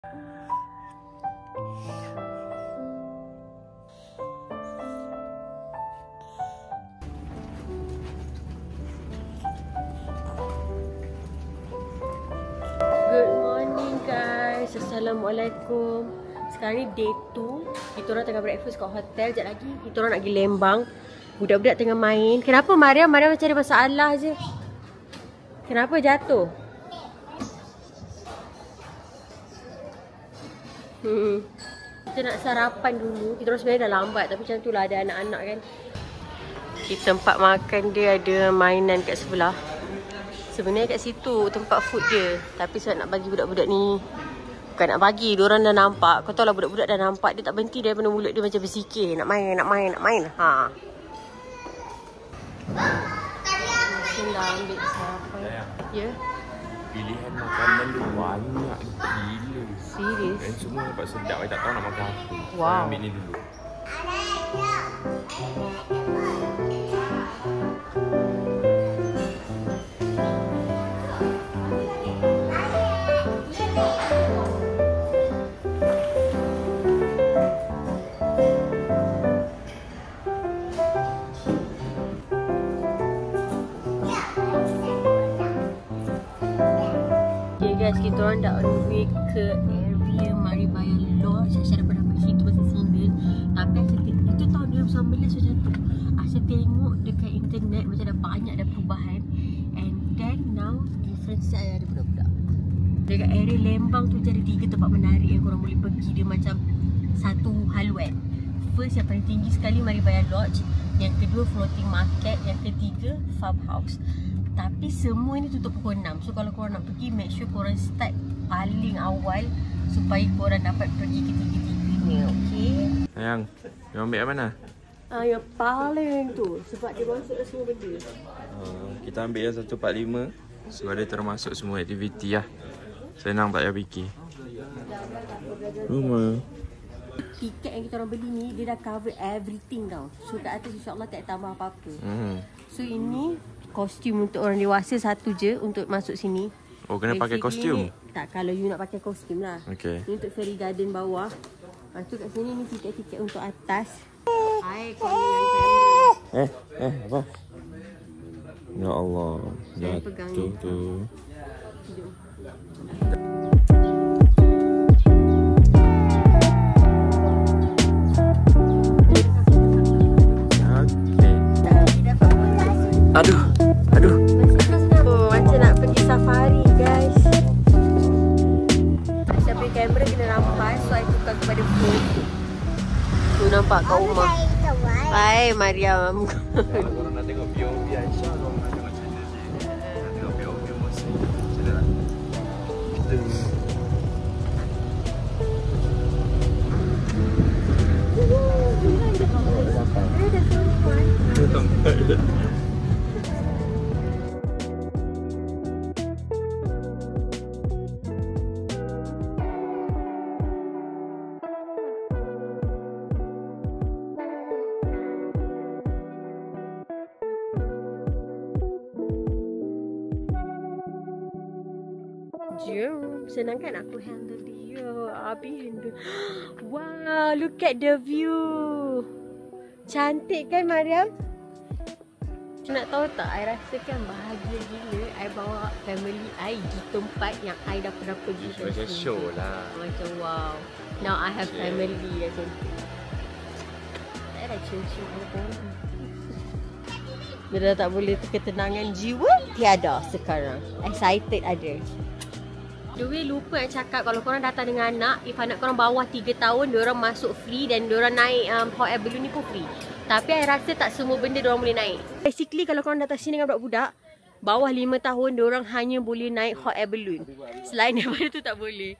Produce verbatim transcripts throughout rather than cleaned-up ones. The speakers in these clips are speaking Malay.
Good morning guys. Assalamualaikum. Sekarang ni day two. Kita orang tengah breakfast kat hotel. Sekejap lagi kita orang nak pergi Lembang. Budak-budak tengah main. Kenapa Mariam? Mariam macam ada masalah je. Kenapa jatuh? Hmm. Kita nak sarapan dulu. Kita orang sebenarnya dah lambat, tapi macam tu lah, ada anak-anak kan. Di tempat makan dia ada mainan kat sebelah. Sebenarnya kat situ tempat food dia. Tapi saya nak bagi budak-budak ni. Bukan nak bagi, diorang dah nampak. Kau tahu lah budak-budak dah nampak. Dia tak berhenti daripada mulut dia macam berzikir. Nak main, nak main, nak main. Ha. Mungkin dah ambil sarapan. Ya? Pilihan makanan dia banyak gila. Serius? Dan semua nampak sedap. Saya tak tahu nak makan apa. Wow. Saya ambil ni dulu. Guys, kita orang dah on the way ke area Maribaya Lodge. Aisyah dapat dapat situ pasal single. Tapi Aisyah tengok, itu tahun dua ribu sembilan belas macam tu. Aisyah tengok dekat internet macam dah banyak dah perubahan. And then now, difference saya ada budak-budak. Dekat area Lembang tu ada tiga tempat menarik yang korang boleh pergi. Dia macam satu haluan. First yang paling tinggi sekali Maribaya Lodge. Yang kedua floating market. Yang ketiga farmhouse. Tapi semua ni tutup pukul enam. So kalau korang nak pergi, make sure korang start paling awal supaya korang dapat pergi ketiga-tiganya, okay? Sayang, you ambil yang mana? Ah, yang paling tu. Sebab dia masuk dah semua benda. Uh, kita ambil yang seratus empat puluh lima. Sebab dia termasuk semua aktiviti lah. Senang tak payah fikir. Rumah. Tiket yang kita orang beli ni, dia dah cover everything tau. So kat atas insyaAllah tak tambah apa-apa. Hmm. So ini kostum untuk orang dewasa satu je untuk masuk sini. Oh, kena pakai kostum? Tak, kalau you nak pakai kostum lah. Okay. Ni untuk Fairy Garden bawah. Lepas tu kat sini ni tiket-tiket untuk atas. Hai, kau ni yang kamera. Eh, eh, apa? Ya Allah. Saya pegang Jatuh ni. tu. Jom. Aduh, aduh. Oh, macam nak pergi safari guys. Saya punya kamera kena rampas, so I tukar kepada phone. Tu nampak kat rumah. Hai Mariam. Korang nak tengok view Aisyah, korang nak tengok cerita dia. Nak tengok view Mosi. Macam mana? Kita Jom, senang kan aku handle dia. Abi handle. Wow, look at the view. Cantik kan Mariam? Nak tahu tak, I rasa kan bahagia gila I bawa family I di tempat yang I dah pernah pergi. macam show lah. Macam wow, now I have Yeah. family macam tu. Tak ada cium-cium orang. Dia dah tak boleh, ketenangan jiwa tiada sekarang. Excited ada. The way lupa nak cakap, kalau korang datang dengan anak, if anak korang bawah tiga tahun, diorang masuk free dan diorang naik um, hot air balloon ni pun free. Tapi I rasa tak semua benda diorang boleh naik. Basically kalau korang datang sini dengan budak-budak bawah lima tahun, diorang hanya boleh naik hot air balloon. Selain daripada tu tak boleh.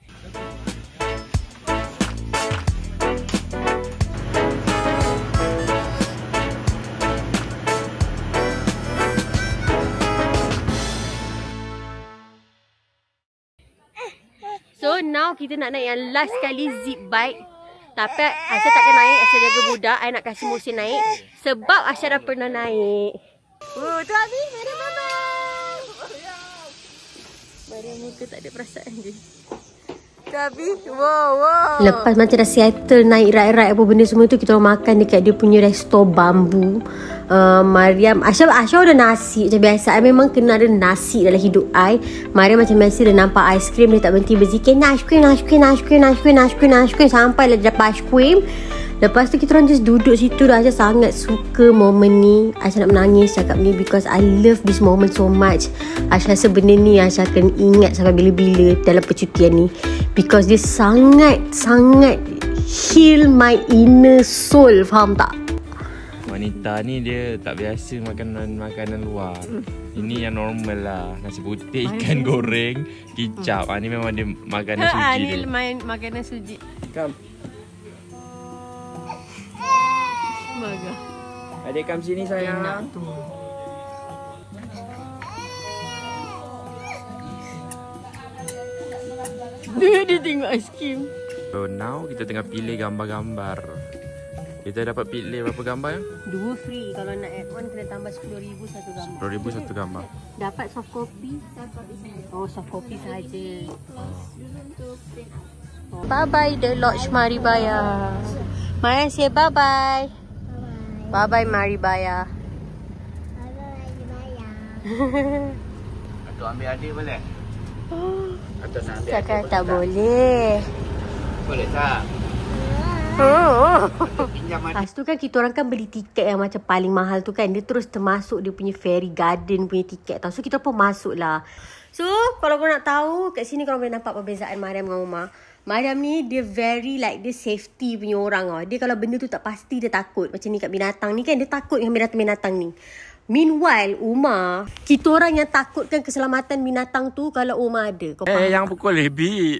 So now kita nak naik yang last kali zip bike. Tapi Aisyah takkan naik, Aisyah jaga budak. I nak kasih Musin naik sebab Aisyah dah pernah naik. Oh, tu Abi, Mariam bye-bye. Mariam muka tak ada perasaan je. Tapi wow wow. Lepas macam dah settle naik ride-ride apa benda semua tu, kita orang makan dekat dia punya resto bambu. Uh, Mariam, Asha Asha ada nasi macam biasa. I memang kena ada nasi dalam hidup I. Mariam macam biasa dia nampak aiskrim, dia tak berhenti berzikir aiskrim, aiskrim, aiskrim, aiskrim, aiskrim, aiskrim sampai dia dapat aiskrim. Lepas tu kita orang just duduk situ dah. Asha sangat suka momen ni. Asha nak menangis cakap ni because I love this moment so much. Asha rasa benda ni Asha akan ingat sampai bila-bila dalam percutian ni, because dia sangat-sangat heal my inner soul. Faham tak? Wanita ni dia tak biasa makanan makanan luar. Ini yang normal lah. Nasi putih, ikan goreng, kicap. Ah, ni memang dia makanan suji ha, dia. Ni main makanan suji. Come. Baga. Adik come sini sayang. Enak tu. Dia, dia tengok aiskrim. So now kita tengah pilih gambar-gambar. Kita dapat pilih berapa gambar ya? Dua free. Kalau nak add on kena tambah sepuluh ribu satu gambar. sepuluh ribu satu gambar. Dapat soft copy. Oh, soft copy saja. Oh. Bye bye The Lodge Maribaya. Mari say bye bye. Bye bye Maribaya. Bye bye Maribaya. Atuk ambil adik boleh? Atuk nak ambil Cakap adik tak boleh. Boleh tak? Oh. Lepas tu kan kita orang kan beli tiket yang macam paling mahal tu kan. Dia terus termasuk dia punya Fairy Garden punya tiket tau. So kita pun masuk lah. So kalau korang nak tahu, kat sini korang boleh nampak perbezaan Mariam dengan Umar. Mariam ni dia very like, dia safety punya orang tau. Dia kalau benda tu tak pasti dia takut. Macam ni kat binatang ni kan, dia takut dengan binatang-binatang ni. Meanwhile Umar, kita orang yang takutkan keselamatan binatang tu kalau Umar ada. Kau eh yang pukul rabbit.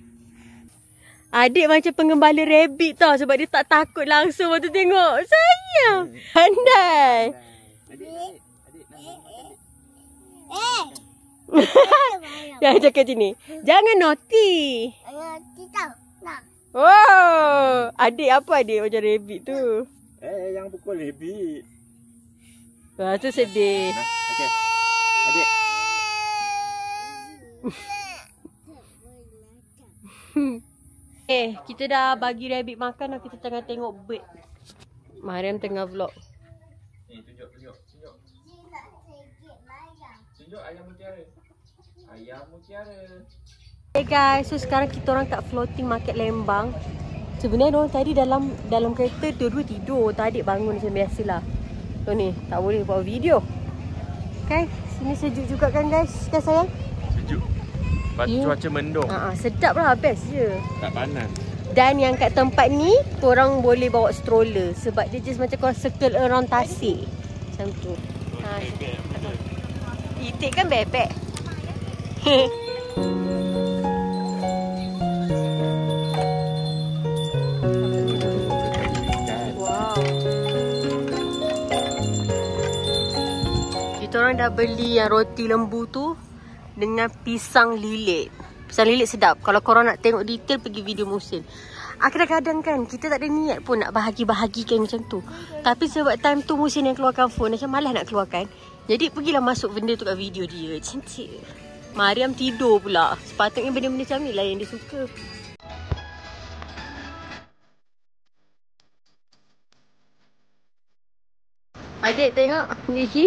Adik macam pengembala rabbit tau, sebab dia tak takut langsung waktu tengok. Sayang. Pandai. Eh. Ya, cakap macam ni. Jangan naughty. Naughty tau. Nak. Wow. Adik apa adik macam rabbit tu? Eh yang pukul rabbit. Wah, tu sedih. Nah, okey. Adik. Eh, kita dah bagi rabbit makan dah. Kita tengah tengok bird. Mariam tengah vlog. Ni tunjuk tunjuk tunjuk. Tunjuk ayam mutiara. Ayam mutiara. Hey guys, so sekarang kita orang kat floating market Lembang. Sebenarnya orang tadi dalam dalam kereta dua-dua tidur. Tadi bangun macam biasalah. So ni, tak boleh buat video. Okay, sini sejuk juga kan guys? Kan sayang? Sejuk. Lepas yeah. Cuaca mendung. Ha, sedap lah, best je. Tak panas. Dan yang kat tempat ni, korang boleh bawa stroller. Sebab dia just macam korang circle around tasik. Macam tu. Ha, itik kan bebek. Wow. Kita orang dah beli yang roti lembu tu dengan pisang lilit. Pisang lilit sedap. Kalau korang nak tengok detail, pergi video Musin. Ah, kadang-kadang kan kita tak ada niat pun nak bahagi-bahagikan macam tu. Tapi sebab time tu Musin yang keluarkan phone, macam malas nak keluarkan. Jadi pergilah masuk benda tu kat video dia. Cantik. Mariam tidur pula. Sepatutnya benda-benda macam ni lah yang dia suka. Adik tengok ni.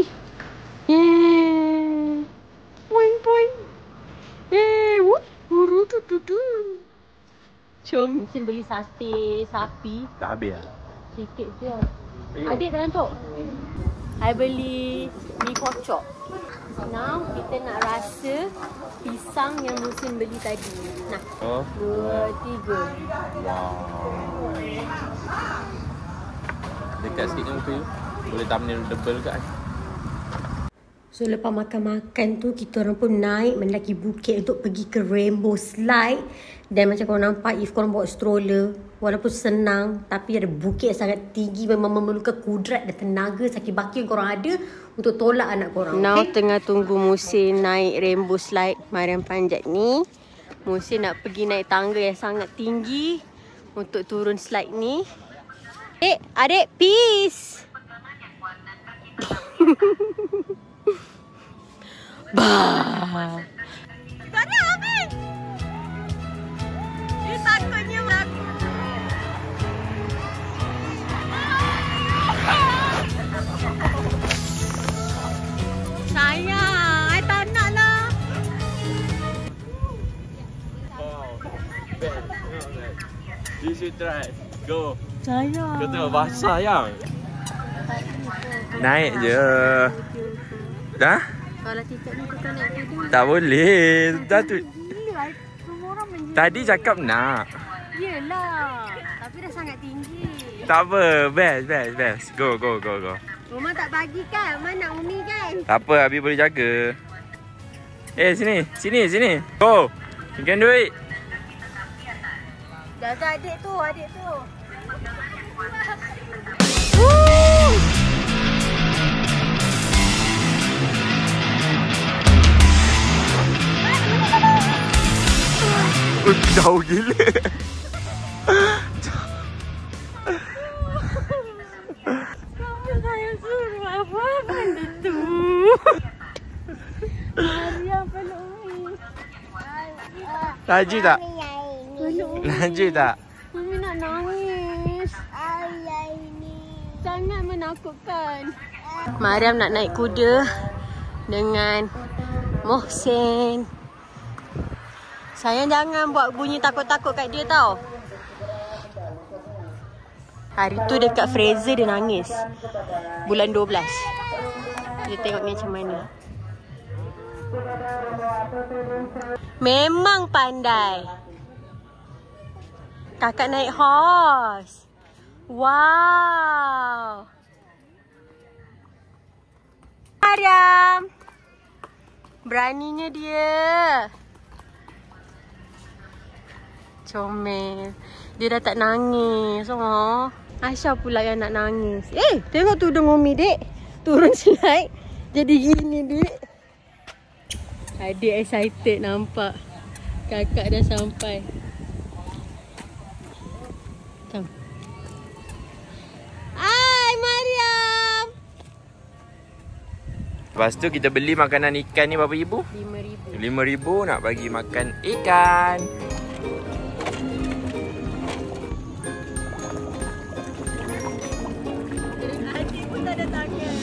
Yeah. Poing poing. Eh, wuh, wuh, tu tu tu. Jom, Musin beli sate sapi. Tak habis lah. Sikit je. Adik tak nantuk. I beli mi kocok. Now kita nak rasa pisang yang Musin beli tadi. Nah, Oh. dua, tiga. Wow. Dekat sikit kan muka you. Boleh thumbnail double kat. So lepas makan-makan tu, kita orang pun naik mendaki bukit untuk pergi ke Rainbow Slide. Dan macam korang nampak, if korang bawa stroller, walaupun senang, tapi ada bukit yang sangat tinggi, memang memerlukan kudrat dan tenaga sakit baki yang korang ada untuk tolak anak korang. Now okay? Tengah tunggu Musin naik Rainbow Slide. Mariam panjat ni. Musin nak pergi naik tangga yang sangat tinggi untuk turun slide ni. Eh, adik, peace! Bah. Tak ada habis. Dia takutnya aku. Sayang, I tak nak lah. You should try. Go. Sayang. Kau tengok basah yang. Naik je. Dah? Kalau tiket ni kau tak naik kuda. Tak boleh. Dah tu. Gila, semua orang menjerit. Tadi cakap nak. Yelah. Tapi dah sangat tinggi. Tak apa. Best, best, best. Go, go, go, go. Rumah tak bagi kan? Mana Umi kan? Tak apa, Abi boleh jaga. Eh, sini. Sini, sini. Go. You can do it. Jaga adik tu, adik tu. Oh, jauh gila. Kamu saya suruh apa benda tu? Maria peluk Umi. Laju tak? Peluk Umi. Laju tak? Umi nak nangis. Ayah ini. Sangat menakutkan. Mariam nak naik kuda dengan Mohsen. Sayang jangan buat bunyi takut-takut kat dia tau. Hari tu dekat Fraser dia nangis. Bulan dua belas. Dia tengok ni macam mana. Memang pandai. Kakak naik horse. Wow. Mariam. Beraninya dia. Comel. Dia dah tak nangis. Oh. Aisyah pula yang nak nangis. Eh, tengok tudung Umi, dek. Turun slide. Jadi gini, dek. Adik excited nampak. Kakak dah sampai. Come. Hai, Mariam. Lepas tu kita beli makanan ikan ni berapa ribu? lima ribu. lima ribu nak bagi makan ikan. Adik pun tak ada tangan.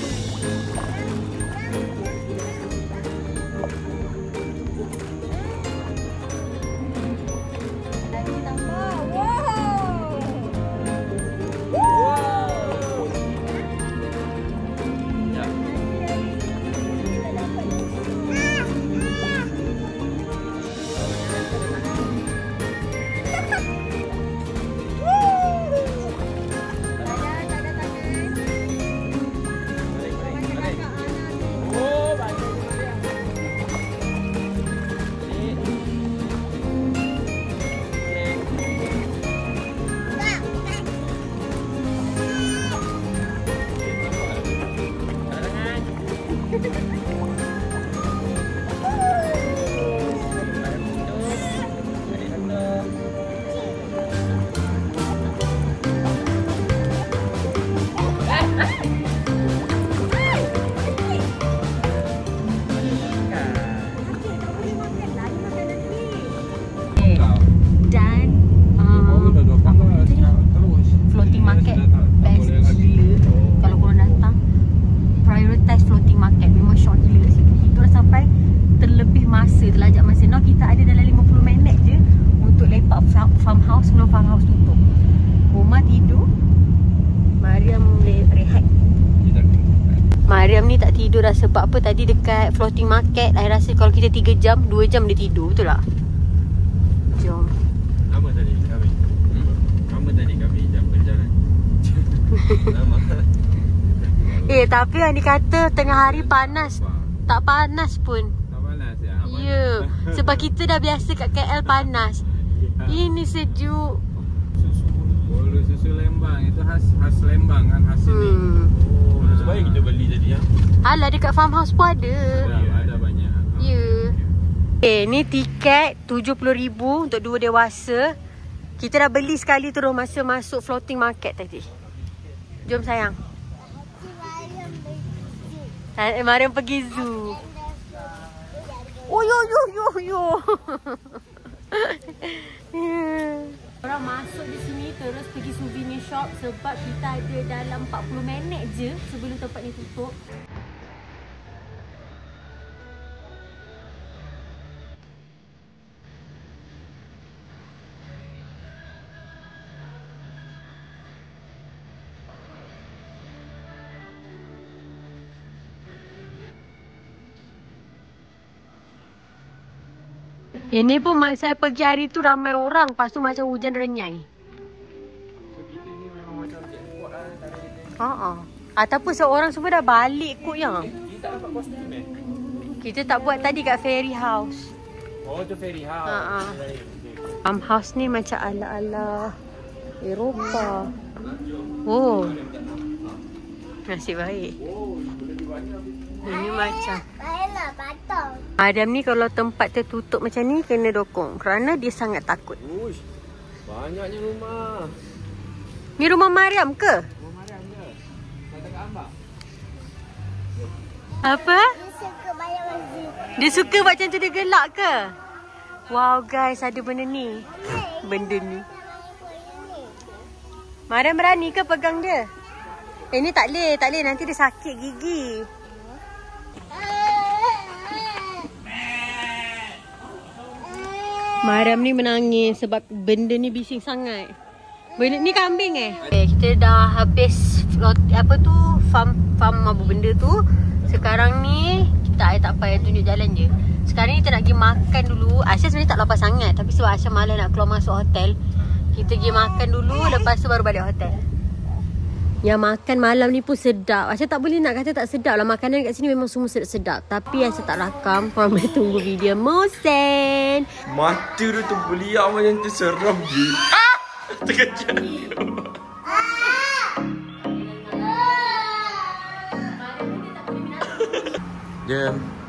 Farmhouse sebelum farmhouse tutup. Rumah tidur. Mariam rehat. Mariam ni tak tidur dah sebab apa, tadi dekat floating market I rasa kalau kita tiga jam, dua jam dia tidur, betul tak? Jom. Lama tadi kami. Hmm? Lama tadi kami jam berjalan. Lama. Eh tapi yang dikata tengah hari panas. Tak panas pun. Tak panas ya? Ya, yeah. Sebab kita dah biasa kat K L panas. Ini sejuk. Susu bolu susu Lembang itu khas khas Lembang kan khas sini. Hmm. Oh, nasib baik kita beli tadi ya. Alah dekat farmhouse pun ada. Ada, ada banyak. Ya. Yeah. Eh, ni tiket tujuh puluh ribu untuk dua dewasa. Kita dah beli sekali terus masa masuk floating market tadi. Jom sayang. Eh, Mariam pergi zoo. Oh yo yo yo yo. Orang masuk di sini terus pergi souvenir shop sebab kita ada dalam empat puluh minit je sebelum tempat ni tutup. Ini pun mak saya pergi hari tu ramai orang. Lepas tu macam hujan renyai. So kita ni memang macam jackpot lah antara kita. Haa. Ataupun seorang semua dah balik kot yang. Kita tak dapat kostum eh? Kita tak buat tadi kat Fairy House. Oh tu Fairy House. Ha, ha. Farmhouse ni macam ala-ala Eropah. Oh. Nasib baik. Ini macam Baiklah, patong. Adam ni kalau tempat tertutup macam ni kena dokong kerana dia sangat takut. Uish, banyaknya rumah. Ni rumah Mariam ke? Rumah Mariam je. Kata kat Ambak. Apa? Dia suka bayar wajib. Dia suka macam tu, dia gelak ke? Wow guys, ada benda ni. Benda ni. Mariam berani ke pegang dia? Eh ni tak boleh, tak boleh. Nanti dia sakit gigi. Mariam ni menangis sebab benda ni bising sangat. Benda ni kambing eh. Okay, kita dah habis float, apa tu farm farm apa benda tu. Sekarang ni kita tak payah tunjuk jalan je. Sekarang ni kita nak pergi makan dulu. Aisyah sebenarnya tak lapar sangat tapi sebab Aisyah malas nak keluar masuk hotel. Kita pergi makan dulu lepas tu baru balik hotel. Yang makan malam ni pun sedap. Aisyah tak boleh nak kata tak sedap lah. Makanan kat sini memang semua sedap-sedap. Tapi Aisyah tak rakam. Korang boleh tunggu video Mosen. Mata dia tu beliak macam tu seram je. Ah! Terkejut. Jom.